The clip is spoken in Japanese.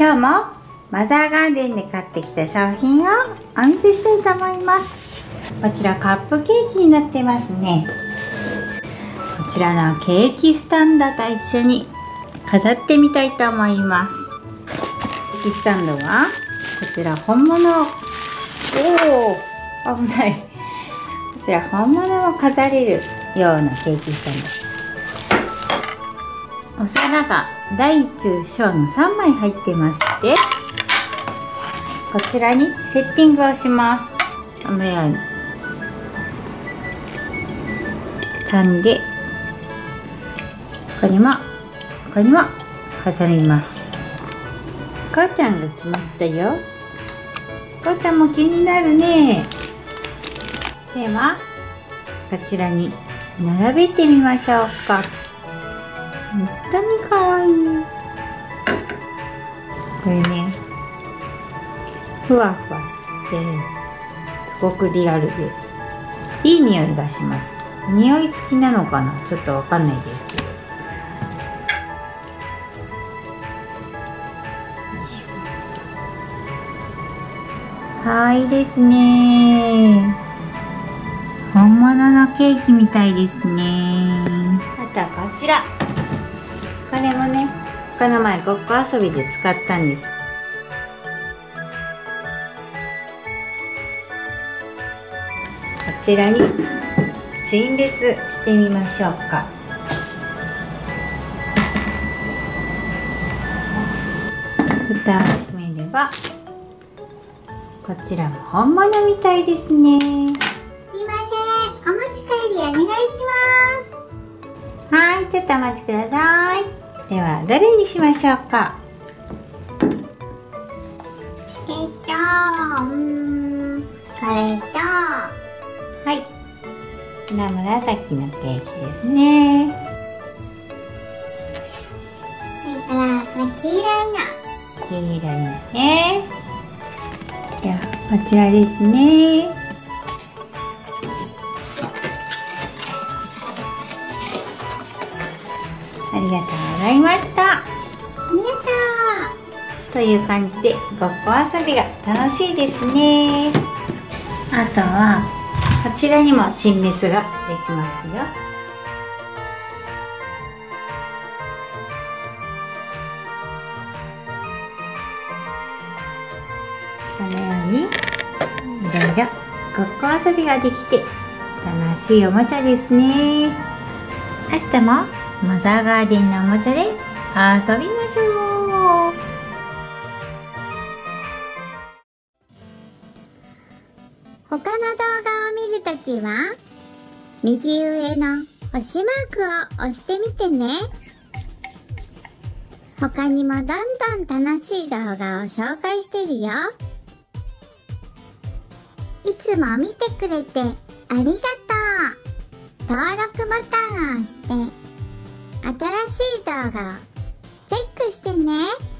今日もマザーガーデンで買ってきた商品をお見せしたいと思います。こちらカップケーキになってますね。こちらのケーキスタンドと一緒に飾ってみたいと思います。ケーキスタンドはこちら本物、危ない。こちら本物を飾れるようなケーキスタンドです。お皿が大中小の3枚入ってまして、こちらにセッティングをします。このように3でここにも挟みます。母ちゃんが来ましたよ。母ちゃんも気になるね。ではこちらに並べてみましょうか。本当にかわいい。これね、ふわふわしてすごくリアルでいい匂いがします。匂い付きなのかな、ちょっとわかんないですけど。いいですね。本物のケーキみたいですね。あとはこちら、これもね、この前ごっこ遊びで使ったんです。こちらに陳列してみましょうか。蓋を閉めれば、こちらも本物みたいですね。 すいません、お持ち帰りお願いします。 はい、ちょっとお待ちください。ではどれにしましょうか。 これとはい、この紫のケーキですね。 それからこの黄色いの。 黄色いのね。ではこちらですね。ありがとうございました。 ありがとう。 という感じでごっこ遊びが楽しいですね。あとはこちらにも陳列ができますよ。このようにいろいろごっこ遊びができて楽しいおもちゃですね。明日もマザーガーデンのおもちゃで遊びましょう。 他の動画を見るときは右上の星マークを押してみてね。他にもどんどん楽しい動画を紹介してるよ。いつも見てくれてありがとう。登録ボタンを押して新しい動画をチェックしてね。